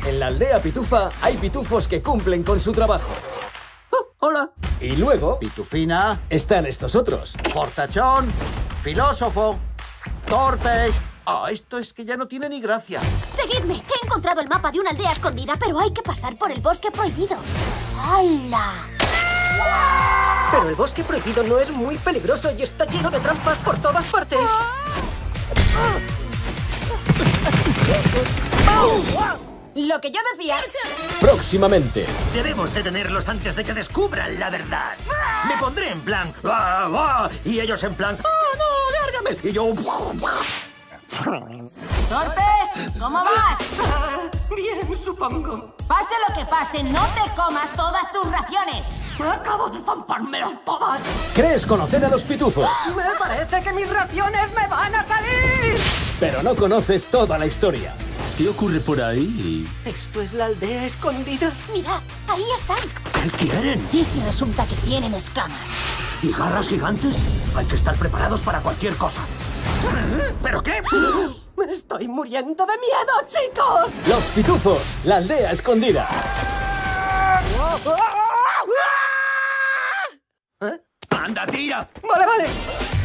En la aldea Pitufa hay pitufos que cumplen con su trabajo. Hola. Y luego Pitufina, están estos otros. fortachón, filósofo, torpe. Esto es que ya no tiene ni gracia. ¡Seguidme! He encontrado el mapa de una aldea escondida, pero hay que pasar por el bosque prohibido. ¡Hala! Pero el bosque prohibido no es muy peligroso y está lleno de trampas por todas partes. Lo que yo decía... Próximamente. Debemos detenerlos antes de que descubran la verdad. Me pondré en plan... y ellos en plan... ¡no, lárgame! Y yo... ¡Torpe! ¿Cómo vas? Bien, supongo. Pase lo que pase, no te comas todas tus raciones. Acabo de zampármelas todas. ¿Crees conocer a los pitufos? Me parece que mis raciones me van a salir. Pero no conoces toda la historia. ¿Qué ocurre por ahí? ¿Esto es la aldea escondida? Mirad, ahí están. ¿Qué quieren? ¿Y si resulta que tienen escamas? ¿Y garras gigantes? Hay que estar preparados para cualquier cosa. ¿Pero qué? Me estoy muriendo de miedo, chicos. Los pitufos, la aldea escondida. ¡Anda, tira! Vale.